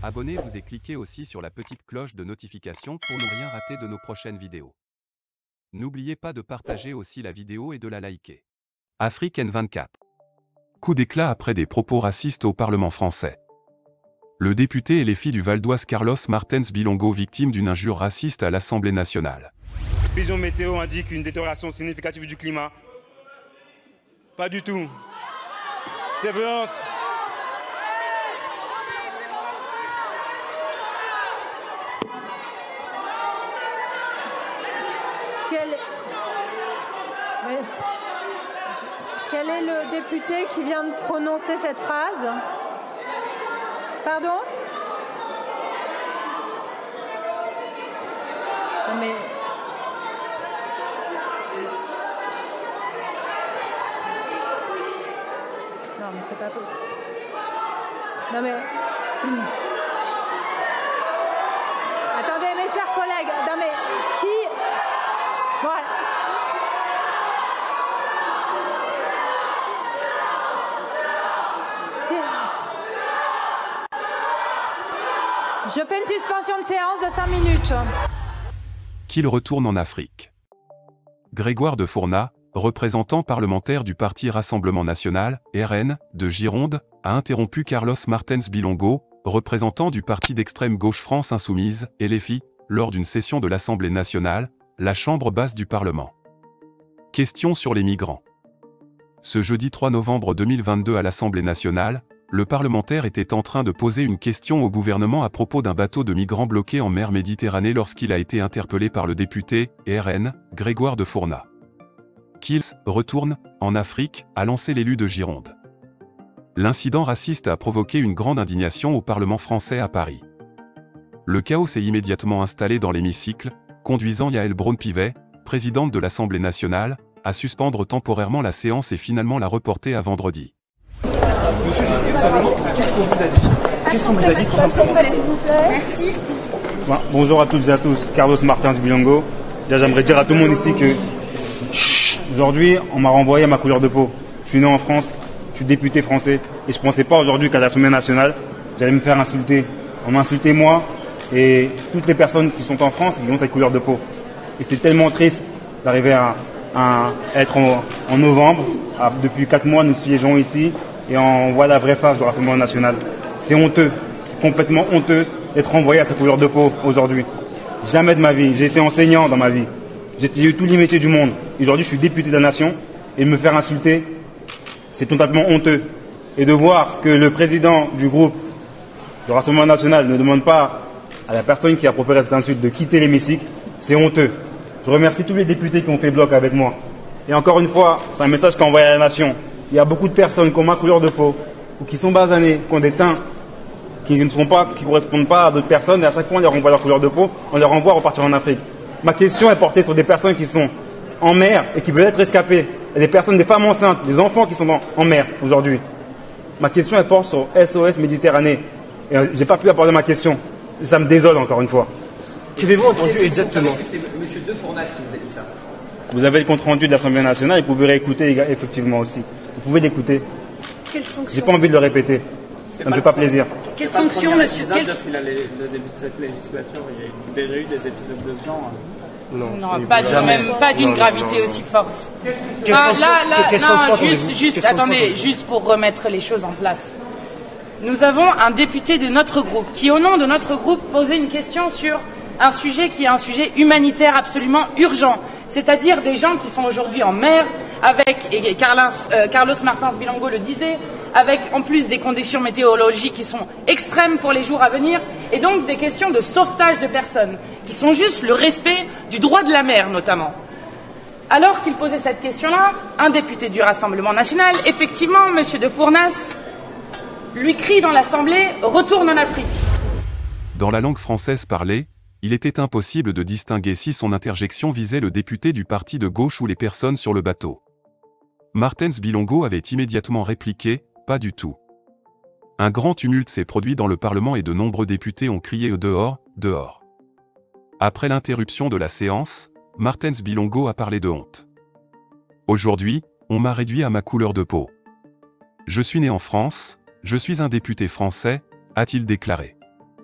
Abonnez-vous et cliquez aussi sur la petite cloche de notification pour ne rien rater de nos prochaines vidéos. N'oubliez pas de partager aussi la vidéo et de la liker. Afrique N24. Coup d'éclat après des propos racistes au Parlement français. Le député et les filles du Val d'Oise Carlos Martens Bilongo victime d'une injure raciste à l'Assemblée nationale. Les prévisions météo indiquent une détérioration significative du climat. Pas du tout. Ces violences. Quel est le député qui vient de prononcer cette phrase? Pardon? Non mais... Non mais c'est pas possible. Non mais... Attendez mes chers collègues, non mais qui... Voilà. Je fais une suspension de séance de 5 minutes. Qu'il retourne en Afrique. Grégoire de Fournat, représentant parlementaire du Parti Rassemblement National, RN, de Gironde, a interrompu Carlos Martens Bilongo, représentant du parti d'extrême gauche France Insoumise, LFI, lors d'une session de l'Assemblée nationale, la chambre basse du Parlement. Question sur les migrants. Ce jeudi 3 novembre 2022 à l'Assemblée nationale, le parlementaire était en train de poser une question au gouvernement à propos d'un bateau de migrants bloqué en mer Méditerranée lorsqu'il a été interpellé par le député, RN, Grégoire de Fournat. Qu'ils retourne en Afrique, a lancé l'élu de Gironde. L'incident raciste a provoqué une grande indignation au Parlement français à Paris. Le chaos s'est immédiatement installé dans l'hémicycle, conduisant Yaël Braun-Pivet, présidente de l'Assemblée nationale, à suspendre temporairement la séance et finalement la reporter à vendredi. Monsieur le député, qu'est-ce qu'on vous a dit? Qu'est-ce qu'on vous a dit tout simplement? S'il vous plaît. Merci. Bonjour à toutes et à tous, Carlos Martens Bilongo. Déjà, j'aimerais dire à tout le monde ici que aujourd'hui, on m'a renvoyé à ma couleur de peau. Je suis né en France, je suis député français et je ne pensais pas aujourd'hui qu'à l'Assemblée nationale, j'allais me faire insulter. On m'a insulté moi et toutes les personnes qui sont en France qui ont cette couleur de peau. Et c'est tellement triste d'arriver à être en novembre. Depuis 4 mois, nous siégeons ici et on voit la vraie face du Rassemblement national. C'est honteux, c'est complètement honteux d'être renvoyé à sa couleur de peau aujourd'hui. Jamais de ma vie, j'ai été enseignant dans ma vie. J'ai eu tous les métiers du monde. Aujourd'hui, je suis député de la nation et me faire insulter, c'est totalement honteux. Et de voir que le président du groupe du Rassemblement national ne demande pas à la personne qui a proféré cette insulte de quitter l'hémicycle, c'est honteux. Je remercie tous les députés qui ont fait bloc avec moi. Et encore une fois, c'est un message qu'a envoyé à la nation. Il y a beaucoup de personnes qui ont ma couleur de peau, ou qui sont basanées, qui ont des teints qui ne correspondent pas à d'autres personnes, et à chaque fois on leur renvoie leur couleur de peau, on les renvoie à repartir en Afrique. Ma question est portée sur des personnes qui sont en mer et qui veulent être rescapées. Et des personnes, des femmes enceintes, des enfants qui sont en mer aujourd'hui. Ma question elle porte sur SOS Méditerranée. Et j'ai pas pu aborder ma question. Ça me désole encore une fois. Qu'avez-vous entendu exactement? C'est M. De Fournas qui vous a dit ça. Vous avez le compte rendu de l'Assemblée nationale et vous pouvez réécouter effectivement aussi. Vous pouvez l'écouter. Quelle sanction? J'ai pas envie de le répéter. Ça me fait pas plaisir. Quelle sanction, monsieur? Depuis le début de cette législature, il y a déjà eu des épisodes de ce genre. Non, Pas d'une gravité aussi forte. Attendez, juste pour remettre les choses en place. Nous avons un député de notre groupe qui, au nom de notre groupe, posait une question sur un sujet qui est un sujet humanitaire absolument urgent. C'est-à-dire des gens qui sont aujourd'hui en mer, et Carlos Martens Bilongo le disait, avec en plus des conditions météorologiques qui sont extrêmes pour les jours à venir, et donc des questions de sauvetage de personnes, qui sont juste le respect du droit de la mer notamment. Alors qu'il posait cette question-là, un député du Rassemblement national, effectivement, M. De Fournas, lui crie dans l'Assemblée « Retourne en Afrique ». Dans la langue française parlée, il était impossible de distinguer si son interjection visait le député du parti de gauche ou les personnes sur le bateau. Martens Bilongo avait immédiatement répliqué « Pas du tout ». Un grand tumulte s'est produit dans le Parlement et de nombreux députés ont crié « Dehors, dehors ». Après l'interruption de la séance, Martens Bilongo a parlé de honte. Aujourd'hui, on m'a réduit à ma couleur de peau. Je suis né en France, je suis un député français, a-t-il déclaré.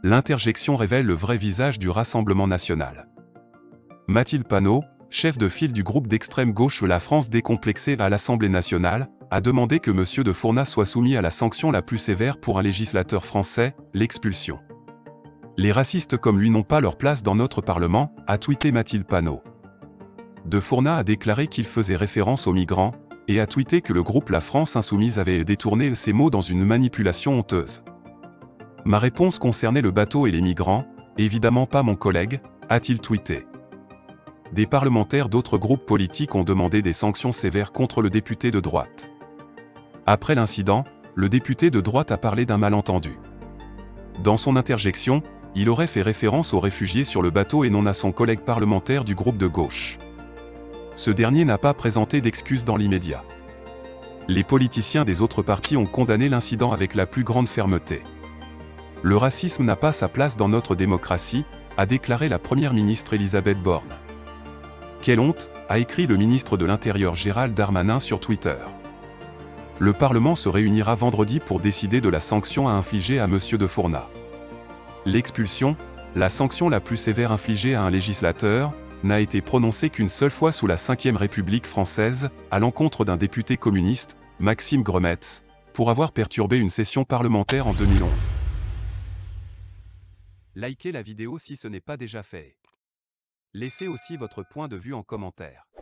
L'interjection révèle le vrai visage du Rassemblement national. Mathilde Panot, chef de file du groupe d'extrême gauche La France décomplexée à l'Assemblée nationale, a demandé que M. de Fournas soit soumis à la sanction la plus sévère pour un législateur français, l'expulsion. Les racistes comme lui n'ont pas leur place dans notre Parlement, a tweeté Mathilde Panot. De Fournas a déclaré qu'il faisait référence aux migrants, et a tweeté que le groupe La France Insoumise avait détourné ces mots dans une manipulation honteuse. Ma réponse concernait le bateau et les migrants, évidemment pas mon collègue, a-t-il tweeté. Des parlementaires d'autres groupes politiques ont demandé des sanctions sévères contre le député de droite. Après l'incident, le député de droite a parlé d'un malentendu. Dans son interjection, il aurait fait référence aux réfugiés sur le bateau et non à son collègue parlementaire du groupe de gauche. Ce dernier n'a pas présenté d'excuses dans l'immédiat. Les politiciens des autres partis ont condamné l'incident avec la plus grande fermeté. Le racisme n'a pas sa place dans notre démocratie, a déclaré la première ministre Elisabeth Borne. Quelle honte, a écrit le ministre de l'Intérieur Gérald Darmanin sur Twitter. Le Parlement se réunira vendredi pour décider de la sanction à infliger à M. de Fournas. L'expulsion, la sanction la plus sévère infligée à un législateur, n'a été prononcée qu'une seule fois sous la Ve République française, à l'encontre d'un député communiste, Maxime Gremetz, pour avoir perturbé une session parlementaire en 2011. Likez la vidéo si ce n'est pas déjà fait. Laissez aussi votre point de vue en commentaire.